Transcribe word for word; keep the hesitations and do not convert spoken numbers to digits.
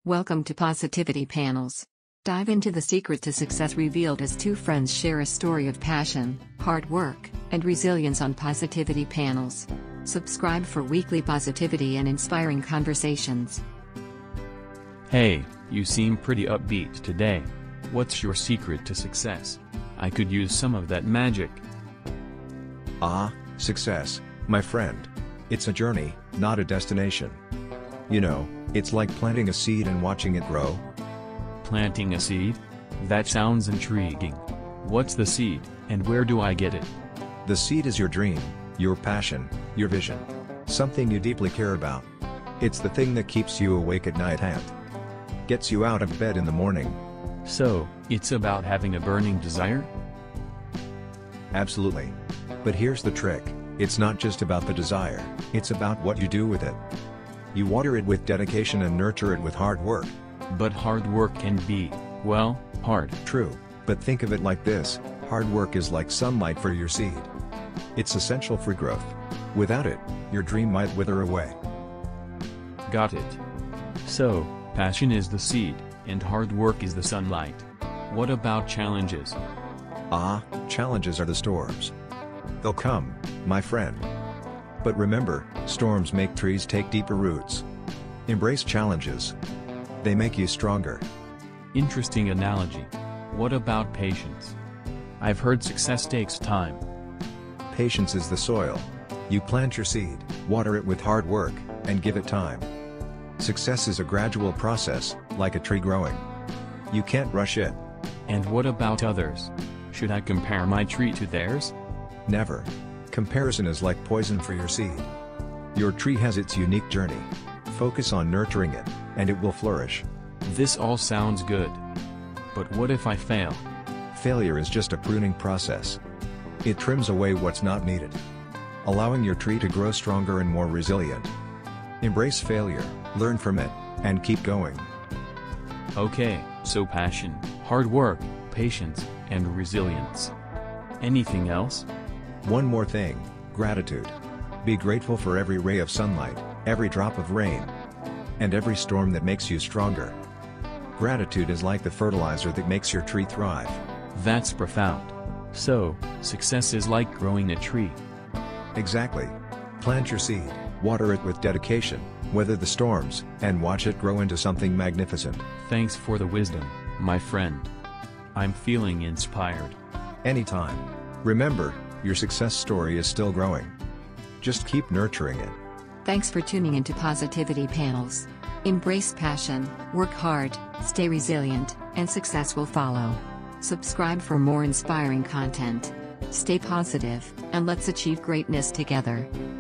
Welcome to Positivity Panels. Dive into the secret to success revealed as two friends share a story of passion, hard work, and resilience on Positivity Panels. Subscribe for weekly positivity and inspiring conversations. Hey, you seem pretty upbeat today. What's your secret to success? I could use some of that magic. Ah, success, my friend. It's a journey, not a destination. You know, it's like planting a seed and watching it grow. Planting a seed? That sounds intriguing. What's the seed, and where do I get it? The seed is your dream, your passion, your vision. Something you deeply care about. It's the thing that keeps you awake at night and gets you out of bed in the morning. So, it's about having a burning desire? Absolutely. But here's the trick, it's not just about the desire, it's about what you do with it. You water it with dedication and nurture it with hard work. But hard work can be, well, hard. True, but think of it like this, hard work is like sunlight for your seed. It's essential for growth. Without it, your dream might wither away. Got it. So, passion is the seed, and hard work is the sunlight. What about challenges? Ah, challenges are the storms. They'll come, my friend. But remember, storms make trees take deeper roots. Embrace challenges. They make you stronger. Interesting analogy. What about patience? I've heard success takes time. Patience is the soil. You plant your seed, water it with hard work, and give it time. Success is a gradual process, like a tree growing. You can't rush it. And what about others? Should I compare my tree to theirs? Never. Comparison is like poison for your seed. Your tree has its unique journey. Focus on nurturing it, and it will flourish. This all sounds good. But what if I fail? Failure is just a pruning process. It trims away what's not needed, allowing your tree to grow stronger and more resilient. Embrace failure, learn from it, and keep going. Okay, so passion, hard work, patience, and resilience. Anything else? One more thing, gratitude. Be grateful for every ray of sunlight, every drop of rain, and every storm that makes you stronger. Gratitude is like the fertilizer that makes your tree thrive. That's profound. So, success is like growing a tree. Exactly. Plant your seed, water it with dedication, weather the storms, and watch it grow into something magnificent. Thanks for the wisdom, my friend. I'm feeling inspired. Anytime. Remember, your success story is still growing. Just keep nurturing it. Thanks for tuning into Positivity Panels. Embrace passion, work hard, stay resilient, and success will follow. Subscribe for more inspiring content. Stay positive, and let's achieve greatness together.